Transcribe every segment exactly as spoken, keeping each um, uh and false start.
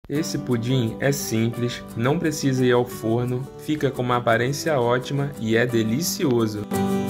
Esse pudim é simples, não precisa ir ao forno, fica com uma aparência ótima e é delicioso.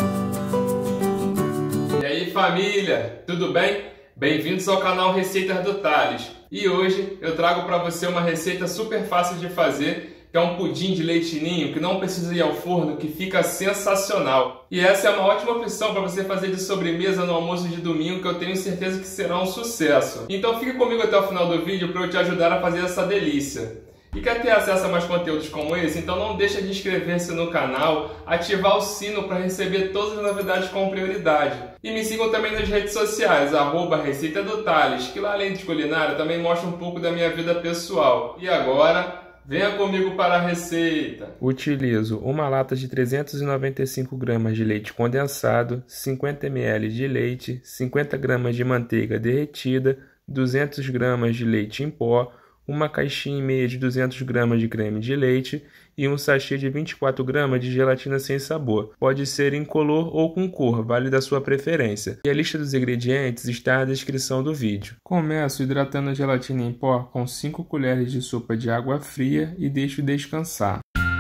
E aí família, tudo bem? Bem-vindos ao canal Receitas do Thales. E hoje eu trago para você uma receita super fácil de fazer, que é um pudim de leite ninho que não precisa ir ao forno, que fica sensacional. E essa é uma ótima opção para você fazer de sobremesa no almoço de domingo, que eu tenho certeza que será um sucesso. Então fique comigo até o final do vídeo para eu te ajudar a fazer essa delícia. E quer ter acesso a mais conteúdos como esse? Então não deixa de inscrever-se no canal, ativar o sino para receber todas as novidades com prioridade. E me sigam também nas redes sociais, arroba Receita do Thales, que lá além de culinária também mostra um pouco da minha vida pessoal. E agora, venha comigo para a receita. Utilizo uma lata de trezentos e noventa e cinco gramas de leite condensado, cinquenta mililitros de leite, cinquenta gramas de manteiga derretida, duzentas gramas de leite em pó, uma caixinha e meia de duzentas gramas de creme de leite e um sachê de vinte e quatro gramas de gelatina sem sabor. Pode ser incolor ou com cor, vale da sua preferência. E a lista dos ingredientes está na descrição do vídeo. Começo hidratando a gelatina em pó com cinco colheres de sopa de água fria e deixo descansar.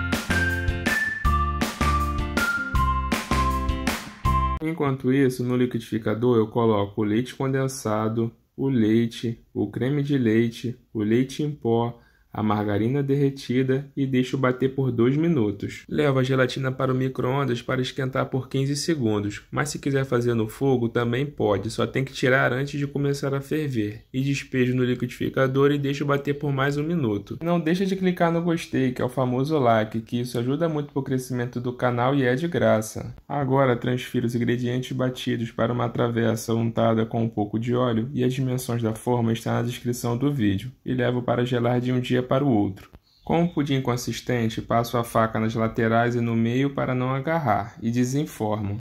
Enquanto isso, no liquidificador eu coloco o leite condensado, o leite, o creme de leite, o leite em pó, a margarina derretida e deixo bater por dois minutos. Levo a gelatina para o micro-ondas para esquentar por quinze segundos, mas se quiser fazer no fogo também pode, só tem que tirar antes de começar a ferver. E despejo no liquidificador e deixo bater por mais um minuto. Não deixa de clicar no gostei, que é o famoso like, que isso ajuda muito para o crescimento do canal e é de graça. Agora transfiro os ingredientes batidos para uma travessa untada com um pouco de óleo e as dimensões da forma estão na descrição do vídeo. E levo para gelar de um dia para o outro. Com o pudim consistente, passo a faca nas laterais e no meio para não agarrar e desenformo.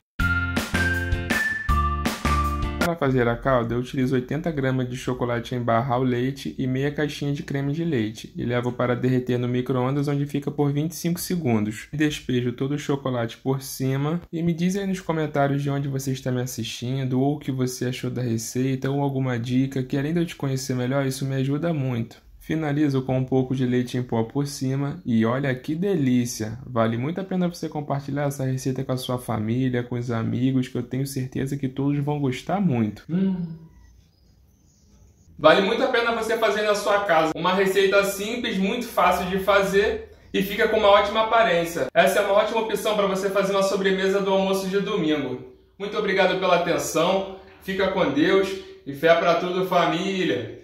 Para fazer a calda, eu utilizo oitenta gramas de chocolate em barra ao leite e meia caixinha de creme de leite e levo para derreter no micro-ondas, onde fica por vinte e cinco segundos. Despejo todo o chocolate por cima e me diz aí nos comentários de onde você está me assistindo ou o que você achou da receita ou alguma dica, que além de eu te conhecer melhor, isso me ajuda muito. Finalizo com um pouco de leite em pó por cima e olha que delícia! Vale muito a pena você compartilhar essa receita com a sua família, com os amigos, que eu tenho certeza que todos vão gostar muito. Hum. Vale muito a pena você fazer na sua casa. Uma receita simples, muito fácil de fazer e fica com uma ótima aparência. Essa é uma ótima opção para você fazer uma sobremesa do almoço de domingo. Muito obrigado pela atenção, fica com Deus e fé para tudo, família!